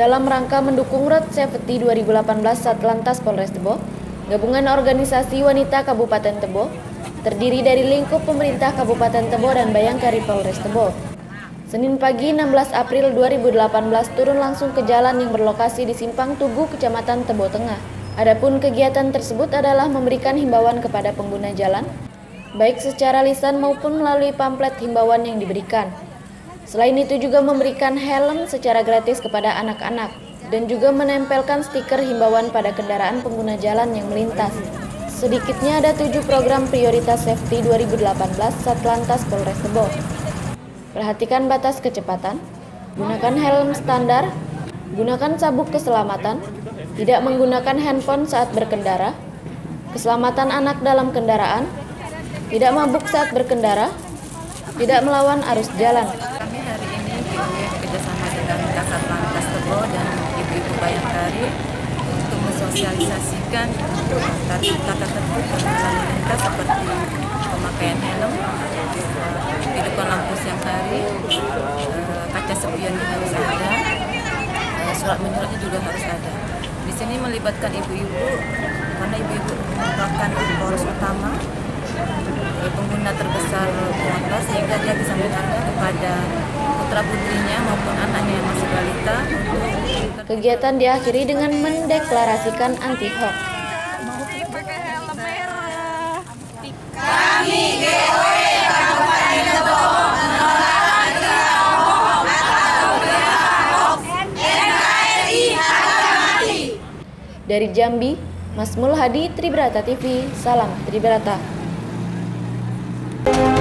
Dalam rangka mendukung Road Safety 2018 Satlantas Polres Tebo, Gabungan Organisasi Wanita Kabupaten Tebo terdiri dari lingkup pemerintah Kabupaten Tebo dan Bayangkari Polres Tebo. Senin pagi 16 April 2018 turun langsung ke jalan yang berlokasi di Simpang Tugu, Kecamatan Tebo Tengah. Adapun kegiatan tersebut adalah memberikan himbauan kepada pengguna jalan, baik secara lisan maupun melalui pamflet himbauan yang diberikan. Selain itu juga memberikan helm secara gratis kepada anak-anak dan juga menempelkan stiker himbauan pada kendaraan pengguna jalan yang melintas. Sedikitnya ada 7 program prioritas safety 2018 Satlantas Polres Tebo. Perhatikan batas kecepatan, gunakan helm standar, gunakan sabuk keselamatan, tidak menggunakan handphone saat berkendara, keselamatan anak dalam kendaraan, tidak mabuk saat berkendara, tidak melawan arus jalan. Kami hari ini bekerjasama dengan Kasatlantas Tebo dan Ibu-Ibu Bayangkari untuk mensosialisasikan tata tertib lalu lintas seperti pemakaian helm, hidupkan lampu siang hari, kaca spion harus ada, surat menyuratnya juga harus ada. Di sini melibatkan ibu-ibu karena ibu-ibu merupakan poros utama, pengguna terbesar kuota, sehingga dia bisa mengajarkan kepada putra-putrinya maupun anaknya yang masih balita. Kegiatan diakhiri dengan mendeklarasikan anti-hoax. Kami GOW Kabupaten Tebo menolak anti-hoax atau hoax. NKRI harga mati. Dari Jambi, Masmul Hadi, Tribrata TV, salam Tribrata.